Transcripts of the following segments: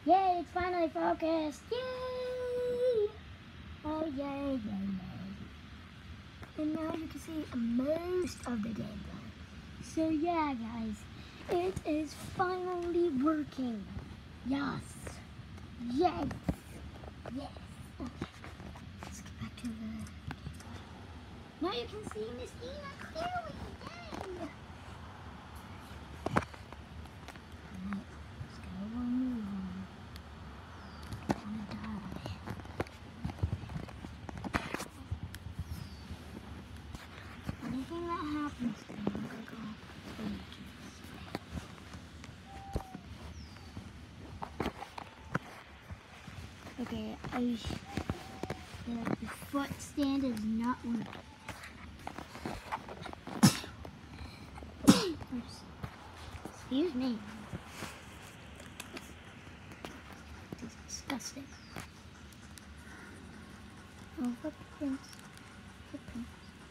Yay, it's finally focused. Yay! Oh, yay, yay, yay. And now you can see most of the gameplay. So yeah, guys, it is finally working. Yes. Yes. Yes. Okay. Let's get back to the gameplay. Now you can see Miss Ina clearly. Yay! Alright, let's go on move on. I'm gonna die. Anything that happens to me, I'm gonna go okay, the foot stand is not working. Excuse me. It's disgusting. Oh, footprints. Footprints.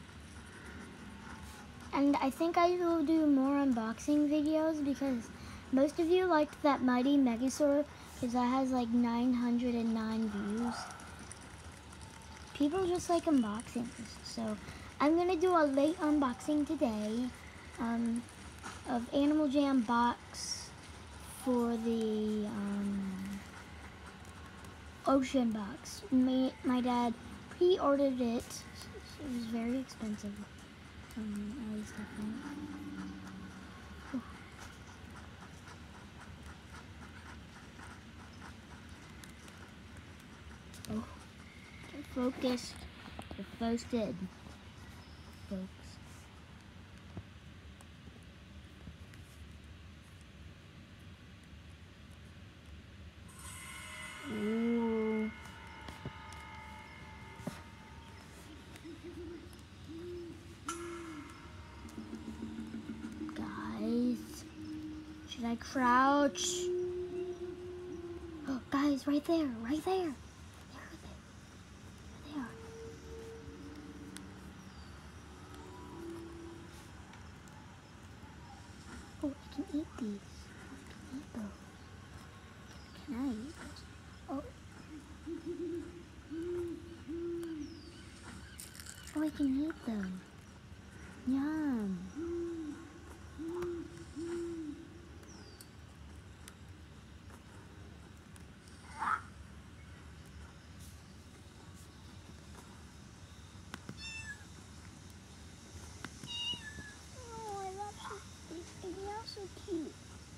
And I think I will do more unboxing videos because most of you liked that Mighty Megasaur because that has like 909 views. People just like unboxings. So I'm going to do a late unboxing today of Animal Jam box for the Ocean box. My dad pre-ordered it. It was very expensive. All this stuff in it. Oh, they're focused. They're posted, folks. Ooh. Guys, should I crouch? Oh, guys, right there, right there. There they are. Oh, I can eat these. I can eat those. Can I eat those? Oh. Oh, I can eat them. Yum. Oh, I love these. They are so cute.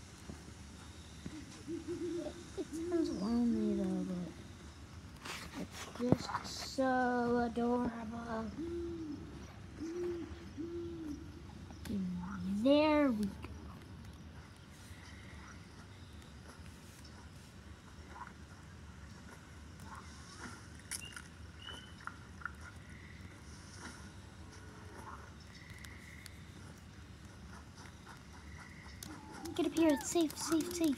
It sounds lonely though, but it's just so adorable. There we go. Get up here, it's safe, safe, safe.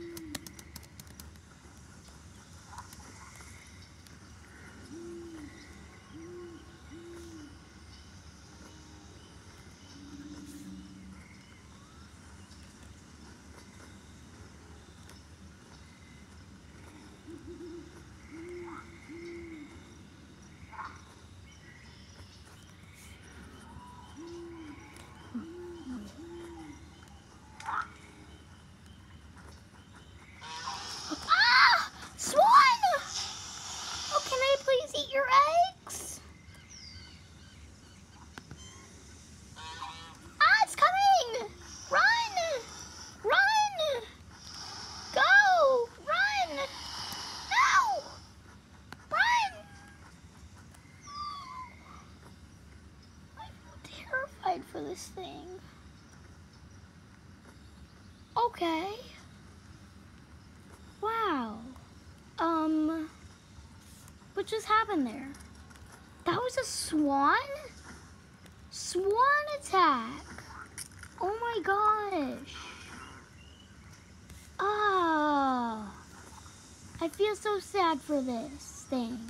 Ah! Swan! Oh, can I please eat your eggs? Ah, it's coming! Run! Run! Go! Run! No! Run! I feel terrified for this thing. Okay. Wow. What just happened there? That was a swan? Swan attack. Oh my gosh. Oh. I feel so sad for this thing.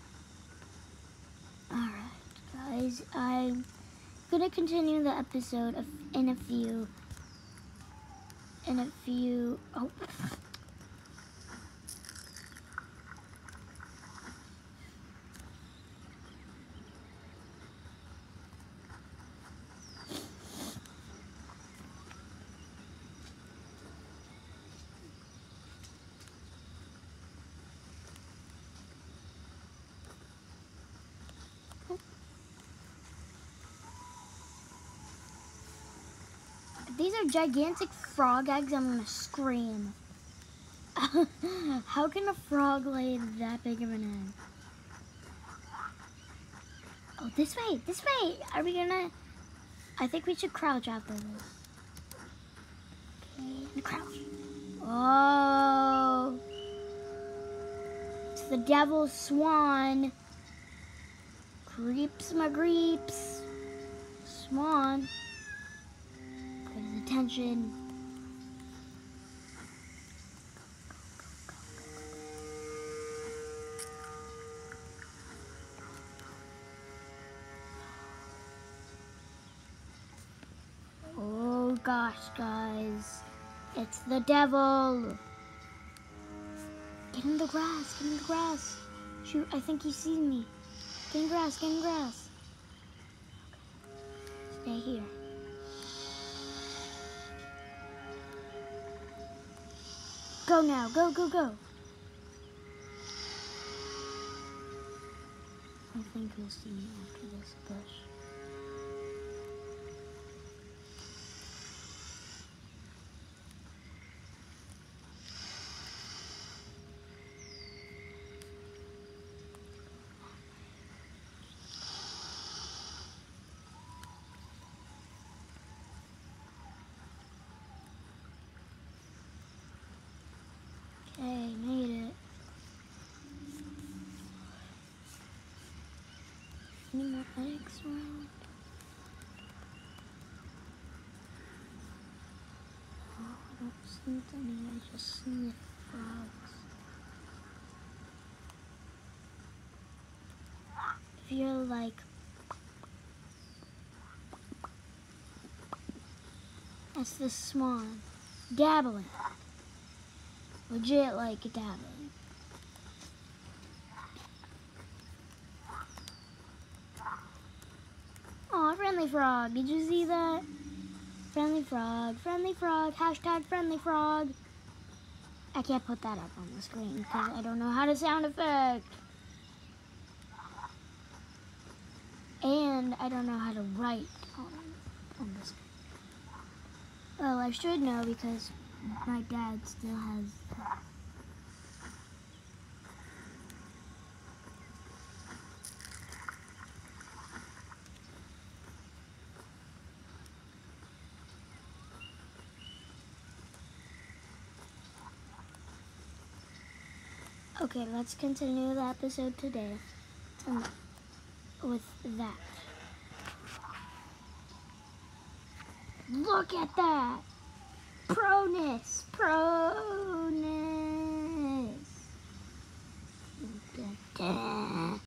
Alright, guys. I'm gonna continue the episode in a few. Oh. If these are gigantic frog eggs, I'm gonna scream. How can a frog lay that big of an egg? Oh, this way, this way. Are we gonna? I think we should crouch after this. Okay, and crouch. Oh, it's the devil's swan. Creeps my creeps. Swan. Get his attention. Oh gosh, guys. It's the devil. Get in the grass, get in the grass. Shoot, I think he sees me. Get in grass, get in grass. Stay here. Go now, go, go, go. I think he'll see me after this bush. Okay, made it. Any more eggs around? Oh, I don't sniff any, I just sniff frogs. If you're like, that's the swan, dabbling. Legit like dabbling. Aw, friendly frog, did you see that? Friendly frog, hashtag friendly frog. I can't put that up on the screen because I don't know how to sound effect. And I don't know how to write on the screen. Well, I should know because my dad still has that. Okay, let's continue the episode today with that. Look at that! Pronus! Pronus!